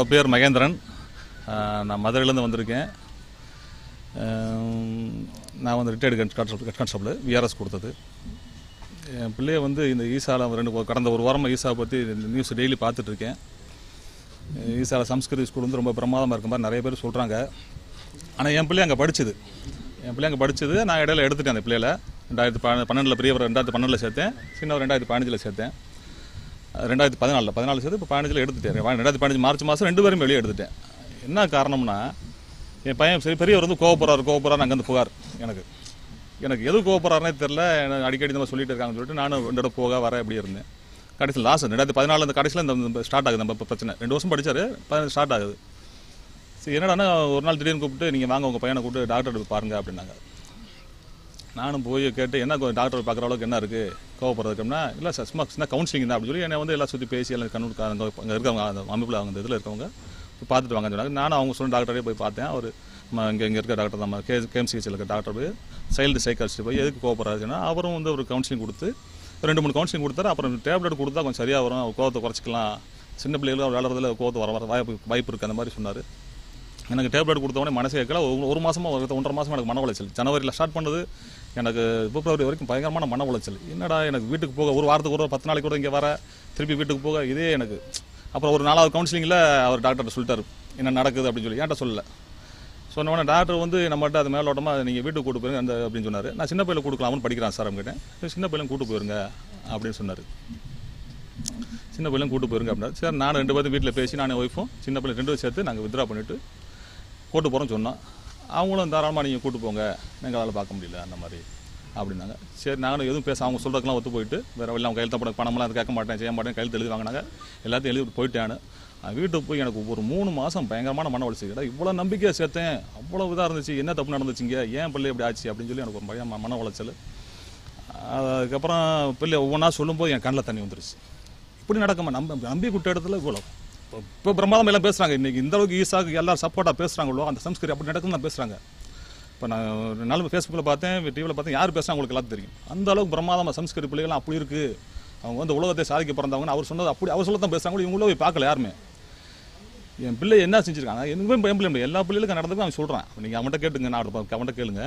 என்னோட பேர் மகேந்திரன். நான் மதுரையிலேருந்து வந்திருக்கேன். நான் வந்து ரிட்டையர்டு ஹெட் கான்ஸ்டபிள் விஆர்எஸ் கொடுத்தது. என் பிள்ளைய வந்து இந்த ஈசாவில் கடந்த ஒரு வாரமாக ஈசா பற்றி நியூஸ் டெய்லி பார்த்துட்ருக்கேன். ஈசாவில் சம்ஸ்கிருதி ஸ்கூல் வந்து ரொம்ப பிரமாதமாக இருக்க மாதிரி நிறைய பேர் சொல்கிறாங்க. ஆனால் என் பிள்ளை அங்கே படித்தது நான் இடையில எடுத்துட்டேன். அந்த பிள்ளையில 2012 பெரியவர் 2012 சேர்த்தேன், சின்னவர் 2015 சேர்த்தேன். 2014 சேர்த்து இப்போ 15 எடுத்துட்டேன். 2015 மார்ச் மாதம் 2 பேரும் வெளியே எடுத்துட்டேன். என்ன காரணம்னா, என் பையன் சரி பெரியவர் வந்து கோவப்படுறாரு அங்கேருந்து புகார். எனக்கு எது கோவப்படுறாருனே தெரில. அடிக்கடி இந்த மாதிரி சொல்லிட்டு இருக்காங்கன்னு சொல்லிட்டு நானும் 2 தடவை போக வர எப்படி இருந்தேன். கடைசியில் லாஸ்ட் 2014 அந்த கடைசியில் இந்த ஸ்டார்ட் ஆகுது. நம்ம பிரச்சனை 2 வருஷம் படித்தார், 15 ஸ்டார்ட் ஆகுது. சரி என்னடானா ஒரு நாள் திடீர்னு கூப்பிட்டு நீங்கள் வாங்க உங்கள் பையனை கூப்பிட்டு டாக்டர் பாருங்க அப்படின்னாங்க. நானும் போய் கேட்டு என்ன டாக்டர் பார்க்குற அளவுக்கு என்ன இருக்குது கோவப்படுறதுக்குன்னா, இல்லை சார் சும்மா சின்ன கவுன்சிலிங் தான் அப்படின்னு சொல்லி என்னை வந்து எல்லாம் சுற்றி பேசி எல்லாம் அங்கே இருக்கவங்க அந்த அமைப்பில் அவங்க இதில் இருக்கவங்க பார்த்துட்டு வாங்கன்னு சொன்னாங்க. நானும் அவங்க சொன்ன டாக்டரே போய் பார்த்தேன். அவர் இங்கே இருக்க டாக்டர் நம்ம கேஎம்சிஹெச்சில் இருக்க டாக்டர் போய் சைல்டு சைக்காலஜிஸ்ட் போய் எதுக்கு கோவப்படுறாருன்னா அவரும் வந்து ஒரு கவுன்சிலிங் கொடுத்து 2-3 கவுன்சிலிங் கொடுத்தாரு. அப்புறம் டேப்லெட் கொடுத்தா கொஞ்சம் சரியாக வரும், கோவத்தை குறைச்சிக்கலாம், சின்ன பிள்ளைகளும் விளையாடுறதுல கோவத்தை வர வாய்ப்பு இருக்குது அந்த மாதிரி சொன்னார். எனக்கு டேப்லெட் கொடுத்தவொடனே மனசே கேட்கல. ஒரு மாதமாக 1.5 மாதமாக எனக்கு மன உளைச்சல். ஜனவரியில் ஸ்டார்ட் பண்ணது எனக்கு பிப்ரவரி வரைக்கும் பயங்கரமான மன உளைச்சல். என்னடா எனக்கு வீட்டுக்கு போக ஒரு வாரத்துக்கு ஒரு 10 நாளைக்கு கூட இங்கே வர திருப்பி வீட்டுக்கு போக இதே எனக்கு. அப்புறம் ஒரு 4வது கவுன்சிலிங்கில் அவர் டாக்டர் சொல்லிட்டார் என்ன நடக்குது அப்படின்னு சொல்லி. ஏன்ட்ட சொல்லலை. சொன்னோடனே டாக்டர் வந்து நம்மகிட்ட அது மேலோட்டமாக நீங்கள் வீட்டுக்கு கூட்டு போயிருங்க அந்த அப்படின்னு சொன்னார். நான் சின்ன பையனை கொடுக்கலாம்னு படிக்கிறான் சார் கேட்டேன். சின்ன பையன் கூட்டு போயிருங்க அப்படின்னு சொன்னார். சின்ன பையன் கூட்டு போயிருங்க அப்படின்னா சார் நான் 2 பேரும் வீட்டில் பேசி நான் ஒய்ஃபும் சின்ன பையன் 2 பேரும் சேர்த்து நாங்கள் வித்ரா பண்ணிவிட்டு கூட்டு போகிறோம்னு சொன்னோம். அவங்களும் தாராளமாக நீங்கள் கூட்டு போங்க, எங்களால் பார்க்க முடியல அந்த மாதிரி அப்படின்னாங்க. சரி நாங்களும் எதுவும் பேச அவங்க சொல்கிறதுக்கெல்லாம் ஒத்து போயிட்டு வேறு எல்லாம் கையெழுத்த போட பணமெல்லாம் அது கேட்க மாட்டேன் செய்ய மாட்டேன் கையெழுத்து எழுதி வாங்கினாங்க. எல்லாத்தையும் எழுதி போயிட்டேன். வீட்டுக்கு போய் எனக்கு ஒரு 3 மாதம் பயங்கரமான மன உளைச்சல். இவ்வளோ நம்பிக்கையாக சேர்த்தேன், அவ்வளோ இதாக இருந்துச்சு, என்ன தப்பு நடந்துச்சுங்க, ஏன் பிள்ளை எப்படி ஆச்சு அப்படின்னு சொல்லி எனக்கு ஒரு பயம் மன உளைச்சல். அதுக்கப்புறம் பிள்ளை ஒவ்வொன்றா சொல்லும்போது என் கண்ணில் தண்ணி வந்துருச்சு. இப்படி நடக்குமா நம்பி கூட்ட இடத்துல இவ்வளோ இப்போ பிரமாதம் எல்லாம் பேசுகிறாங்க. இன்றைக்கி இந்த அளவுக்கு ஈஸாக எல்லோரும் சப்போர்ட்டாக பேசுகிறாங்களோ அந்த சம்ஸ்கிருதி அப்படி நடக்குன்னு தான் பேசுகிறாங்க. இப்போ நான் ஒரு நாள் ஃபேஸ்புக்கில் பார்த்தேன், டிவியில் பார்த்தேன், யார் பேசுகிறாங்க உங்களுக்கு எல்லாத்தையும் தெரியும். அந்த அளவுக்கு பிரமாதமாக சம்ஸ்கிருதி பிள்ளைகள்லாம் அப்படி இருக்குது. அவங்க வந்து உலகத்தை சாதிக்க பிறந்தவங்கன்னு அவர் சொன்னது அப்படி அவர் சொல்ல தான் பேசுகிறாங்க. இவங்கள போய் பார்க்கல யாருமே. என் பிள்ளை என்ன செஞ்சுருக்காங்க எதுவுமே பயம் பிள்ளை எல்லா பிள்ளைகளுக்கும் நடந்ததுக்கும் அவன் சொல்கிறேன். நீங்கள் அவன்கிட்ட கேட்டுங்க, நான் அவன்கிட்ட கேளுங்க.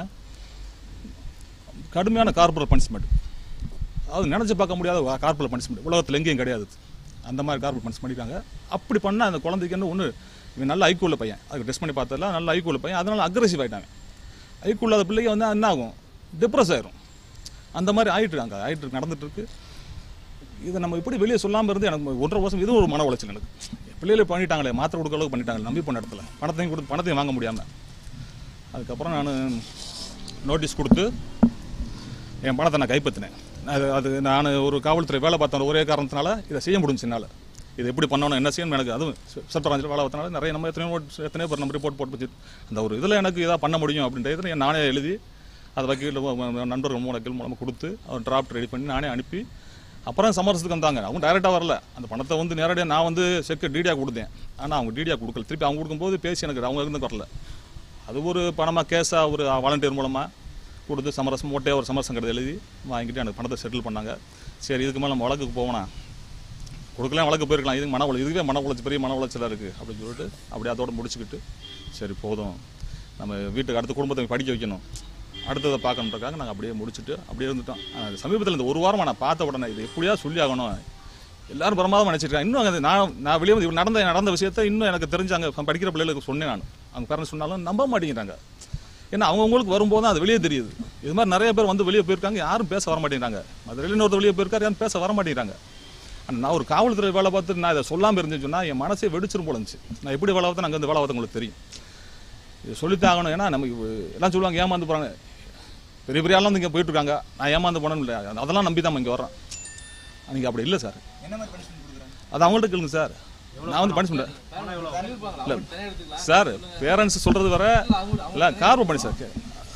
கடுமையான கார்பரல் பனிஷ்மெண்ட், அது நினச்சி பார்க்க முடியாத கார்பரல் பனிஷ்மெண்ட் உலகத்தில் எங்கேயும் கிடையாது. அந்த மாதிரி கார்பரல் பனிஷ் பண்ணிட்டாங்க. அப்படி பண்ணால் அந்த குழந்தைக்கு என்ன ஒன்று, இவன் நல்ல ஐக்கு உள்ள பையன், அதுக்கு டெஸ்ட் பண்ணி பார்த்ததில்ல நல்ல ஐக்கு உள்ள பையன், அதனால அக்ரெசிவ் ஆகிட்டாங்க. ஐக்கு இல்லாத பிள்ளைங்க வந்து என்ன ஆகும், டிப்ரெஸ் ஆயிரும். அந்த மாதிரி ஆகிட்டு நடந்துட்டு இருக்கு. இதை நம்ம இப்படி வெளியே சொல்லாமல் இருந்து எனக்கு 1.5 வருஷம் இது ஒரு மன உளைச்சல். எனக்கு பிள்ளைகளை பண்ணிட்டாங்களே, மாத்திரை கொடுக்க அளவுக்கு பண்ணிட்டாங்களே, நம்பி பண்ண இடத்துல பணத்தையும் வாங்க முடியாமல். அதுக்கப்புறம் நான் நோட்டீஸ் கொடுத்து என் பணத்தை நான் கைப்பற்றினேன். அது நான் ஒரு காவல்துறை வேலை பார்த்தேன். ஒரே காரணத்தினால இதை செய்ய முடிஞ்சுனால இது எப்படி பண்ணணும் என்ன செய்யணும் எனக்கு அதுவும் சட்டராஞ்சில் வேலை பார்த்தனால நிறைய நம்ம எத்தனையோ பேர் நம்ம ரிப்போர்ட் போட்டு அந்த ஒரு இதில் எனக்கு இதாக பண்ண முடியும் அப்படின்றது நானே எழுதி அதை வக்கீல் நண்பர்கள் 3 வக்கீல் மூலமாக கொடுத்து அவர் டிராஃப்ட் ரெடி பண்ணி நானே அனுப்பி அப்புறம் சமரசத்துக்கு வந்தாங்க. அவங்க டைரெக்டாக வரல. அந்த பணத்தை வந்து நேரடியாக நான் வந்து செக்கு டிடியாக கொடுத்தேன். ஆனால் அவங்க டிடியாக கொடுக்கல. திருப்பி அவங்க கொடுக்கும்போது பேசி எனக்கு அவங்க இருந்து வரல. அது ஒரு பணமாக கேஸாக ஒரு வாலண்டியர் மூலமாக கொடுத்து சமரசம் மோட்டையாக ஒரு சமரசம் கட்டை எழுதி வாங்கிட்டு எனக்கு பணத்தை செட்டில் பண்ணாங்க. சரி இதுக்கு மேலே நம்ம வழக்குக்கு போவோனா, கொடுக்கலாம் வழக்கு போயிருக்கலாம், இதுக்கு இதுவே மன உளைச்சல் பெரிய மன உளைச்சலாக இருக்குது அப்படின்னு சொல்லிட்டு அப்படியே அதோடு முடிச்சுக்கிட்டு சரி போதும் நம்ம வீட்டுக்கு அடுத்த குடும்பத்தை படிக்க வைக்கணும், அடுத்ததை பார்க்கணுன்றக்காக நாங்கள் அப்படியே முடிச்சுட்டு அப்படியே இருந்துட்டோம். சமீபத்தில் இந்த ஒரு வாரமாக நான் பார்த்த உடனே இது எப்படியா சொல்லி ஆகணும், எல்லோரும் பிரமாதமாக நினச்சிருக்காங்க. இன்னும் நான் வெளியே வந்து நடந்த விஷயத்த இன்னும் எனக்கு தெரிஞ்சு அங்கே படிக்கிற பிள்ளைகளுக்கு சொன்னேன். நான் அவங்க பேரண்ட்ஸ் சொன்னாலும் நம்ப மாட்டேங்கிறாங்க. ஏன்னா அவங்கவுங்களுக்கு வரும்போது தான் அது வெளியே தெரியுது. இது மாதிரி நிறைய பேர் வந்து வெளியே போயிருக்காங்க, யாரும் பேச வர மாட்டேங்கிறாங்க. மதுரையில் இன்னொருத்தர் வெளியே போயிருக்காரு, யாரும் பேச வர மாட்டேங்கிறாங்க. நான் ஒரு காவல்துறை வேலை பார்த்து நான் இதை சொல்லாமல் இருந்துன்னு சொன்னால் என் மனசே வெடிச்சிரும் போல இருந்துச்சு. நான் எப்படி வேலை பார்த்தேன் அங்கே வந்து வேலை பார்த்து உங்களுக்கு தெரியும். இது சொல்லித்தாகணும். ஏன்னா நமக்கு எல்லாம் சொல்லுவாங்க ஏமாந்து போகிறாங்க, பெரிய பெரிய ஆளாக இங்கே போயிட்டுருக்காங்க, நான் ஏமாந்து போனேன்னு இல்லை, அதெல்லாம் நம்பி தான் இங்கே வர்றேன். அன்றைக்கி அப்படி இல்லை சார். அது அவங்கள்ட்ட கேளுங்க சார். நான் வந்து பனிஷ்மெண்ட் இல்லை சார், பேரண்ட்ஸ் சொல்கிறது வர இல்லை கார்பரல் பண்ணி சார்.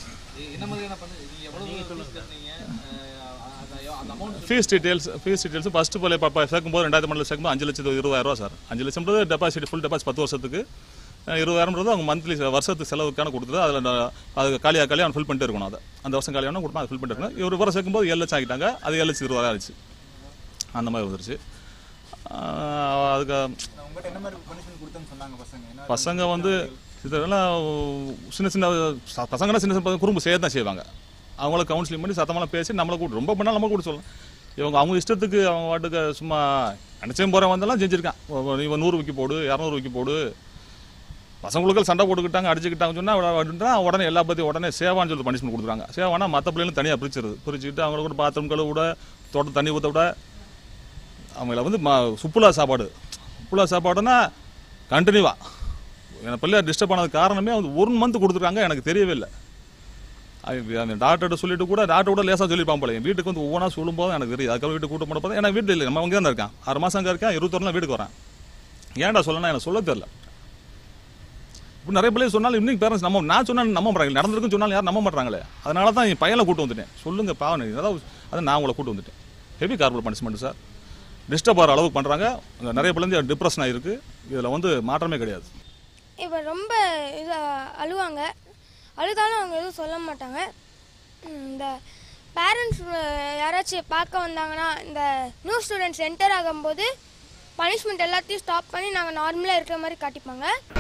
ஃபீஸ் டீட்டெயில்ஸ் ஃபஸ்ட்டு போல சேர்க்கும்போது 2012 சேர்க்கும்போது 5,20,000 சார். 5 லட்சம் டெபாசிட் ஃபுல் டெபாசிட் 10 வருஷத்துக்கு 20,000 அவங்க மந்த்லி வருஷத்துக்கு செலவுக்கான கொடுத்துட்டு அதில் அது காலியாக அவன் ஃபில் பண்ணிட்டு இருக்கணும். அதை அந்த வருஷம் காலியான கொடுப்பா அதை ஃபில் பண்ணிட்டு இருக்கணும். ஒரு வருஷம் சேர்க்கும்போது 7 லட்சம் ஆகிட்டாங்க. அது 7,20,000 ஆச்சு. அந்த மாதிரி வந்துருச்சு. அதுக்கு பசங்க வந்து இதெல்லாம் சின்ன சின்ன பசங்கன்னா சின்ன சின்ன குறும்பு செய்ய தான் செய்வாங்க. அவங்கள கவுன்சிலிங் பண்ணி சத்தமெல்லாம் பேசி நம்மளை கூட்டு ரொம்ப பண்ணால் நம்ம கூட சொல்லலாம். அவங்க இஷ்டத்துக்கு அவங்க வாட்டுக்கு சும்மா நினச்சேன் போகிற வந்தெல்லாம் செஞ்சுருக்கான். இவன் 100 விக்கி போடு 200 விக்கி போடு, பசங்களுக்கு சண்டை போட்டுக்கிட்டாங்க அடிச்சுக்கிட்டாங்கன்னு சொன்னால் உடனே எல்லா பற்றியும் உடனே சேவான்னு சொல்லி பனிஷ்மெண்ட் கொடுத்துருவாங்க. சேவானா மற்ற பிள்ளைகளும் தனியாக பிரிச்சுக்கிட்டு அவங்கள கூட பாத்ரூம் கழுவ விட, தோட்டம் தண்ணி ஊற்ற விட, அவங்கள வந்து சுப்புலா சாப்பாடுன்னா கண்டினியூவாக என் பிள்ளைய டிஸ்டர்ப் ஆனது காரணமே வந்து 1 மந்த் கொடுத்துருக்காங்க. எனக்கு தெரியவே இல்லை. அந்த டாக்டர்கிட்ட சொல்லிட்டு கூட டாக்டர் கூட லேசாக சொல்லியிருப்பான் போல. என் வீட்டுக்கு வந்து ஒவ்வொன்றா சொல்லும்போது எனக்கு தெரியுது. அதுக்காக வீட்டுக்கு கூட்ட போன பார்த்தா எனக்கு வீட்டில் இல்லை, நம்ம அங்கே தான் இருக்கேன். 6 மாதம் அங்கே இருக்கேன், 21 நாள் வீட்டுக்கு வரேன். ஏன்டா சொல்லணும் எனக்கு சொல்ல தெரியல. இப்போ நிறைய பிள்ளைங்க சொன்னாலும் இன்னைக்கு பேரண்ட்ஸ் நான் சொன்னால் நம்ப மாட்டாங்க. நடந்திருக்குன்னு சொன்னாலும் யாரும் நம்ப மாட்டாங்களே. அதனால தான் என் பையனை கூட்டு வந்துட்டேன். சொல்லுங்க பாவம், அதாவது அதை நான் உங்களை கூட்டு வந்துட்டேன். Heavy corporal punishment sir. Disturb ஆகிற அளவுக்கு பண்ணுறாங்க. நிறைய பிள்ளைங்க டிப்ரெஷன் ஆகிருக்கு. இதில் வந்து மாற்றமே கிடையாது. இப்போ ரொம்ப இது அழுவாங்க, அழுதாலும் அவங்க எதுவும் சொல்ல மாட்டாங்க. இந்த பேரண்ட்ஸ் யாராச்சும் பார்க்க வந்தாங்கன்னா இந்த நியூ ஸ்டூடெண்ட்ஸ் என்டர் ஆகும்போது பனிஷ்மெண்ட் எல்லாத்தையும் ஸ்டாப் பண்ணி நாங்கள் நார்மலாக இருக்கிற மாதிரி காட்டிப்பாங்க.